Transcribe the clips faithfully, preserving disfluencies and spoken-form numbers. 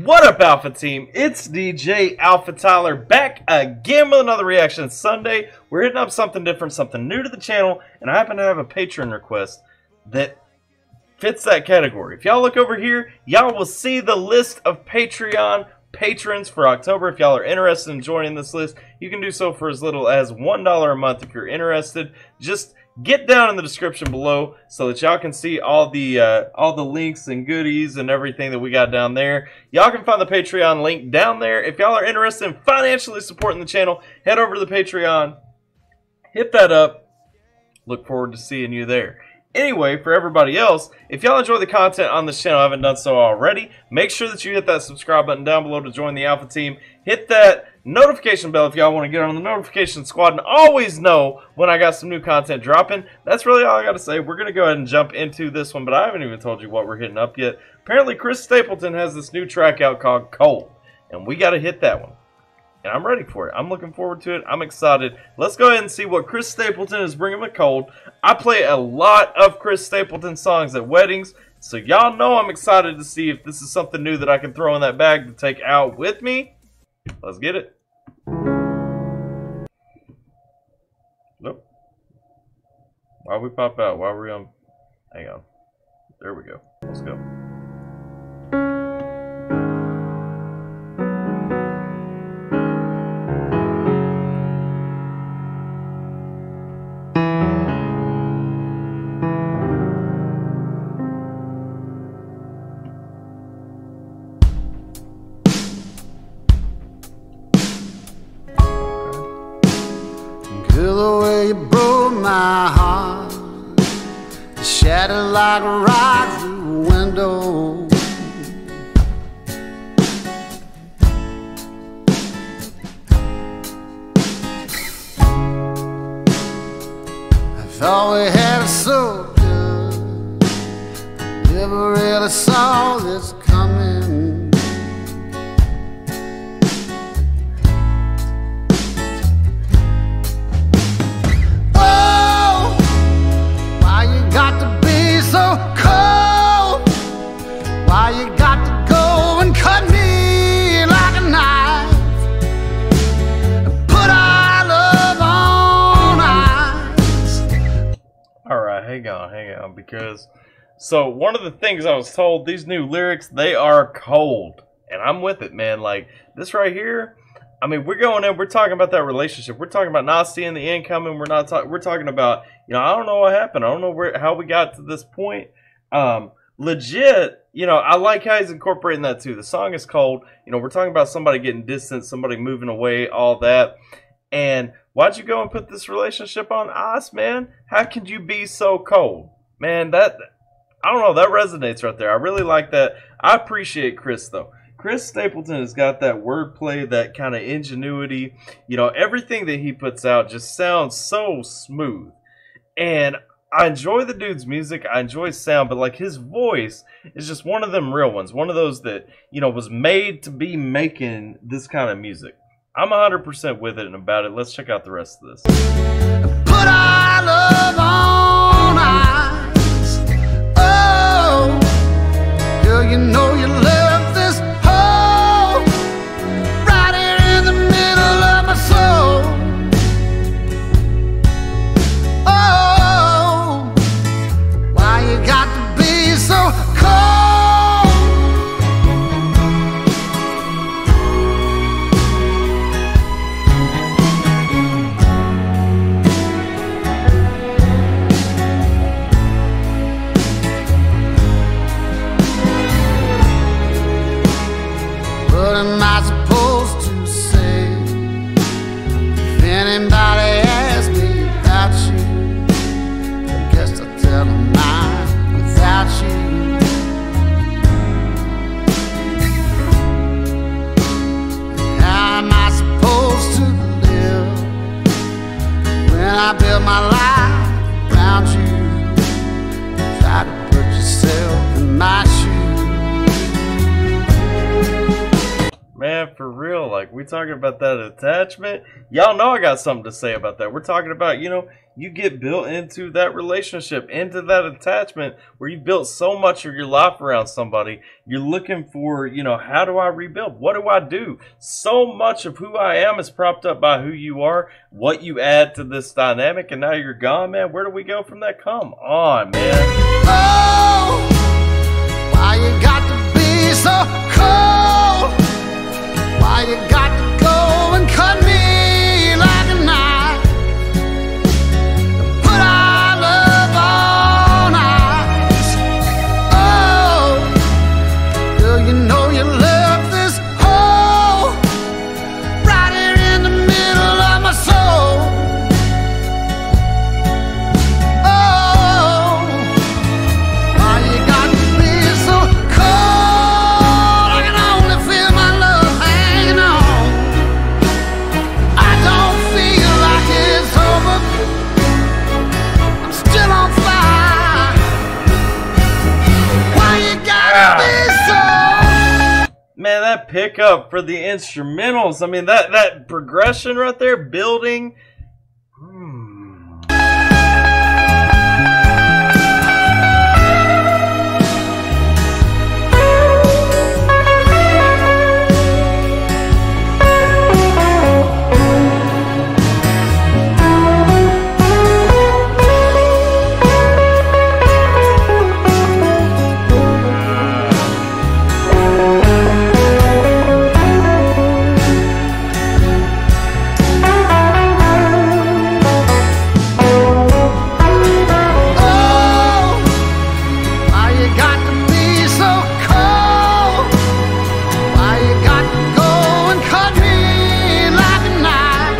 What up, Alpha Team? It's D J AlphaTyler back again with another Reaction Sunday. We're hitting up something different, something new to the channel, and I happen to have a Patreon request that fits that category. If y'all look over here, y'all will see the list of Patreon patrons for October. If y'all are interested in joining this list, you can do so for as little as one dollar a month if you're interested. Just get down in the description below so that y'all can see all the uh, all the links and goodies and everything that we got down there. Y'all can find the Patreon link down there. If y'all are interested in financially supporting the channel, head over to the Patreon, hit that up. Look forward to seeing you there. Anyway, for everybody else, if y'all enjoy the content on this channel, haven't done so already, make sure that you hit that subscribe button down below to join the Alpha Team. Hit that notification bell if y'all want to get on the notification squad and always know when I got some new content dropping. That's really all I got to say. We're going to go ahead and jump into this one, but I haven't even told you what we're hitting up yet. Apparently, Chris Stapleton has this new track out called Cold, and we got to hit that one. And I'm ready for it. I'm looking forward to it. I'm excited. Let's go ahead and see what Chris Stapleton is bringing with Cold. I play a lot of Chris Stapleton songs at weddings, so y'all know I'm excited to see if this is something new that I can throw in that bag to take out with me. Let's get it. Nope. Why we pop out? Why are we on? Hang on. There we go. Let's go. Girl, the way you broke my heart, you shattered like a rock through a window. I thought we had it so good, I never really saw this coming. Hang on, hang on, because so one of the things I was told, these new lyrics, they are cold, and I'm with it, man. Like this right here, I mean, we're going in, we're talking about that relationship, we're talking about not seeing the end coming, we're not talking, we're talking about, you know, I don't know what happened, I don't know where, how we got to this point. Um, legit, you know, I like how he's incorporating that too. The song is cold, you know, we're talking about somebody getting distant, somebody moving away, all that. And why'd you go and put this relationship on ice, man? How could you be so cold? Man, that, I don't know, that resonates right there. I really like that. I appreciate Chris, though. Chris Stapleton has got that wordplay, that kind of ingenuity. You know, everything that he puts out just sounds so smooth. And I enjoy the dude's music. I enjoy his sound, but like his voice is just one of them real ones. One of those that, you know, was made to be making this kind of music. I'm one hundred percent with it and about it. Let's check out the rest of this. Put our love on ice. Oh, girl, you know you love this hole right here in the middle of my soul. Oh, why you got to be so cold? What am I supposed to say if anybody asks me about you? I guess I'll tell them I'm without you. How am I supposed to live when I build my life around you? Try to put yourself in my shoes. Man, for real, like, we talking about that attachment. Y'all know I got something to say about that. We're talking about, you know, you get built into that relationship, into that attachment where you built so much of your life around somebody. You're looking for, you know, how do I rebuild? What do I do? So much of who I am is propped up by who you are, what you add to this dynamic, and now you're gone, man. Where do we go from that? Come on, man. Oh, why you got to be so cold? Why you got to go and cut me like a knife? Put our love on ice. Oh, girl, you know you left this hole right here in the middle of my soul. Oh, why you got to be so cold? I can only feel my love hanging on. I don't feel like it's over. I'm still on fire. Why you gotta be so? Man, that pickup for the instrumentals, I mean, that, that progression right there, building. Hmm. Oh, why you got to be so cold? Why you got to go and cut me like a knife?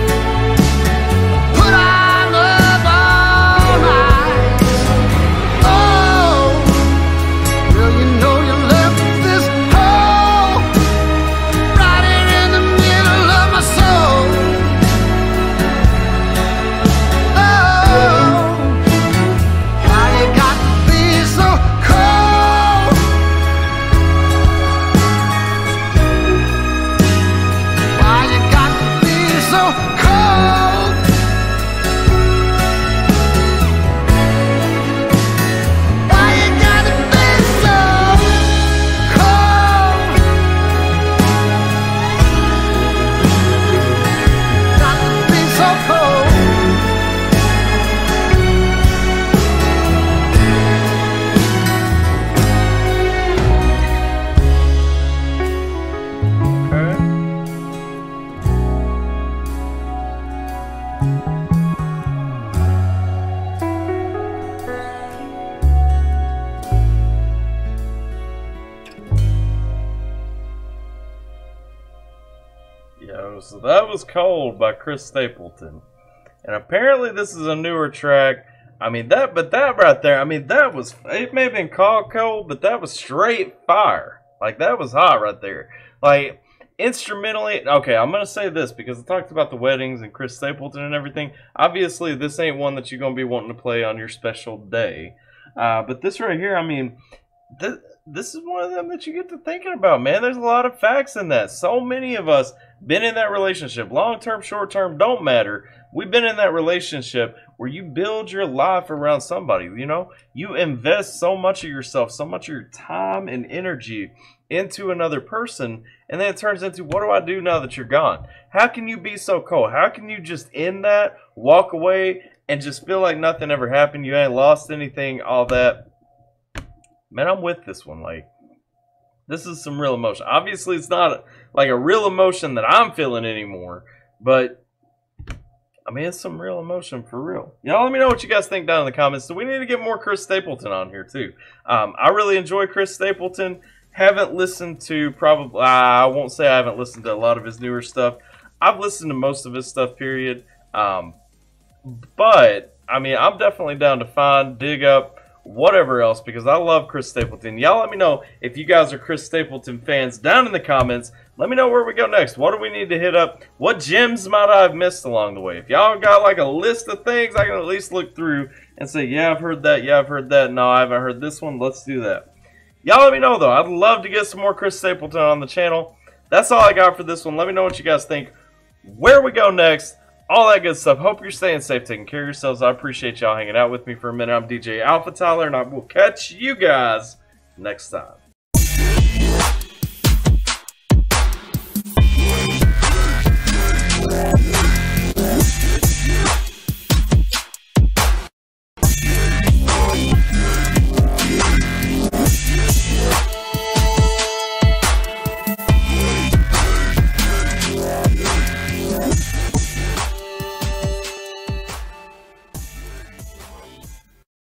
Put our love on ice. Oh, girl, you know you left this hole right here in the middle of my soul. Oh, why you got to be so cold? Why you got to be so cold? Why you gotta be so cold? Got to be so cold. Okay. Yo, so that was Cold by Chris Stapleton. And apparently this is a newer track. I mean, that, but that right there, I mean, that was, it may have been called Cold, but that was straight fire. Like, that was hot right there. Like, instrumentally, okay, I'm going to say this because I talked about the weddings and Chris Stapleton and everything. Obviously, this ain't one that you're going to be wanting to play on your special day. Uh, but this right here, I mean, this, this is one of them that you get to thinking about, man. There's a lot of facts in that. So many of us been in that relationship. Long-term, short-term, don't matter. We've been in that relationship where you build your life around somebody, you know? You invest so much of yourself, so much of your time and energy into another person, and then it turns into, what do I do now that you're gone? How can you be so cold? How can you just end that, walk away, and just feel like nothing ever happened? You ain't lost anything, all that. Man, I'm with this one. Like, this is some real emotion. Obviously, it's not like a real emotion that I'm feeling anymore, but I mean, it's some real emotion for real. Y'all let me know what you guys think down in the comments. Do we need to get more Chris Stapleton on here too? Um, I really enjoy Chris Stapleton. Haven't listened to probably, uh, I won't say I haven't listened to a lot of his newer stuff. I've listened to most of his stuff, period. Um, but, I mean, I'm definitely down to find, dig up, whatever else, because I love Chris Stapleton. Y'all let me know if you guys are Chris Stapleton fans down in the comments. Let me know where we go next. What do we need to hit up? What gems might I have missed along the way? If y'all got like a list of things, I can at least look through and say, yeah, I've heard that. Yeah, I've heard that. No, I haven't heard this one. Let's do that. Y'all let me know, though. I'd love to get some more Chris Stapleton on the channel. That's all I got for this one. Let me know what you guys think. Where we go next. all that good stuff. Hope you're staying safe, taking care of yourselves. I appreciate y'all hanging out with me for a minute. I'm D J AlphaTyler, and I will catch you guys next time.